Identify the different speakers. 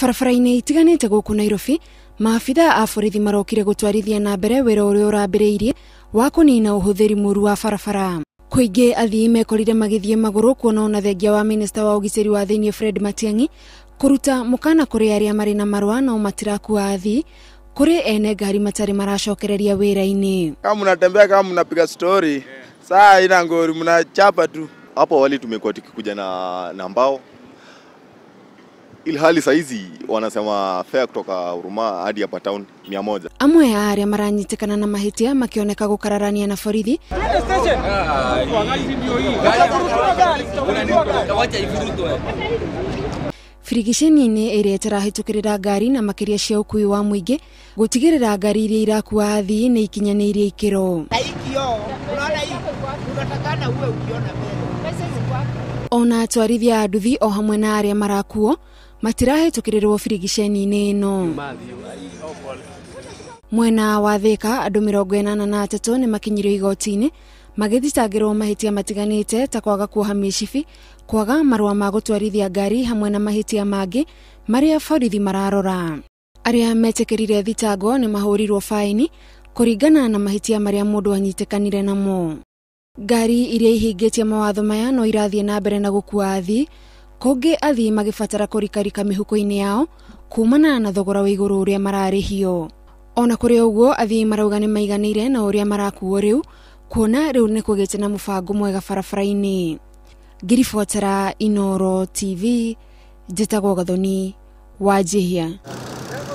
Speaker 1: Barabara-inĩ itiganĩte gũkũ Nairobi, maabitha a borithi marokire gũtwarithia na mbere wĩra ũrĩa ũrambĩrĩirie wa kũnina ũhũthĩri mũru wa barabara. Kuingĩ athii mekorire magĩthiĩ magũrũ kuona ona thengia wa minista wa ũgitĩri wa thĩinĩ Fred Matiang'i kũruta mũkana kũrĩ arĩa marĩ na marũa no matirakuwa athii kũrĩ ene ngari matarĩ maracokereria wĩra-inĩ.
Speaker 2: Kama mnatembea kama mnapiga story, saa ina ngori mnachapa tu.
Speaker 3: Hapo awali tumekuwa tukikuja na mbao. Ilhali saizi wanasema fare kutoka Huruma hadi hapa town 100.
Speaker 1: Amwe ya arĩa maranyitikana na mahĩtia makĩoneka gũkararania na borithi. Firigiceni-inĩ ĩrĩa ĩtarahĩtũkĩrĩra ngari na makĩria cia ũkui wa mũingĩ gũtigĩrĩra ngari iria irakuwa athii nĩ ikinyanĩirie ikĩro. Ona atwarithia a nduthi o hamwe na arĩa marakuo matirahĩtũkĩrĩrwo firigiceni-inĩ ĩno. Mwena wa Thika andũ 83 nĩ makinyirio igoti-inĩ magĩthitangĩrwo mahĩtia matiganĩte ta kwaga kuoha mĩcibi, kwaga marũa ma gũtwarithia ngari hamwe na mahĩtia mangĩ marĩa borithi mararora. Arĩa metĩkĩrire thitango nĩ mahũrirwo faini kũringana na mahĩtia marĩa mũndũ anyitĩkanire namo. Ngari iria ihingĩtie mawatho maya no irathiĩ na mbere na gũkuwa athii, kũngĩ athii magĩbatara kũrikarika mĩhuko-inĩ yao kumana na thogora wa igũrũ ũrĩa mararĩhio. Ona kũrĩ ũguo athii marauga nĩ maiganĩire na ũrĩa marakuwo rĩu, kuona rĩu nĩ kũgĩte na mũbango mwega barabara-inĩ. Ngiribotera Inooro TV, njĩtagwo Gathoni Wanjihia.